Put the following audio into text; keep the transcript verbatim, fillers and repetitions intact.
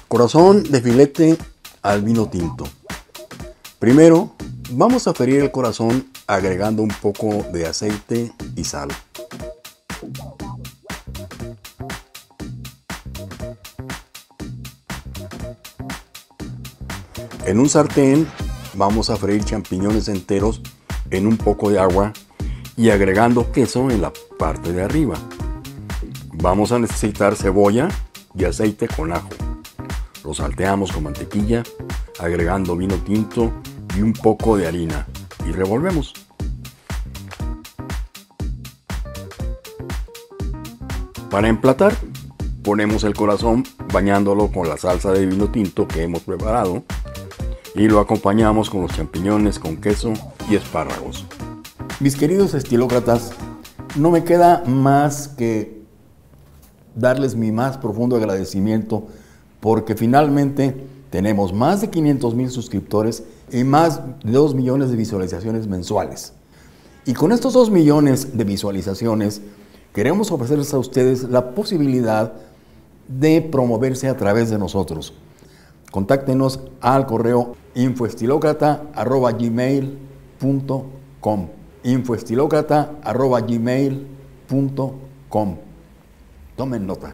Corazón de filete al vino tinto. Primero, vamos a freír el corazón agregando un poco de aceite y sal. En un sartén vamos a freír champiñones enteros en un poco de agua y agregando queso en la parte de arriba. Vamos a necesitar cebolla y aceite con ajo. Lo salteamos con mantequilla, agregando vino tinto y un poco de harina y revolvemos. Para emplatar, ponemos el corazón bañándolo con la salsa de vino tinto que hemos preparado y lo acompañamos con los champiñones con queso y espárragos. Mis queridos estilócratas, no me queda más que darles mi más profundo agradecimiento porque finalmente tenemos más de quinientos mil suscriptores y más de dos millones de visualizaciones mensuales. Y con estos dos millones de visualizaciones queremos ofrecerles a ustedes la posibilidad de promoverse a través de nosotros. Contáctenos al correo infoestilocrata arroba gmail punto com infoestilocrata arroba gmail punto com. Tomen nota.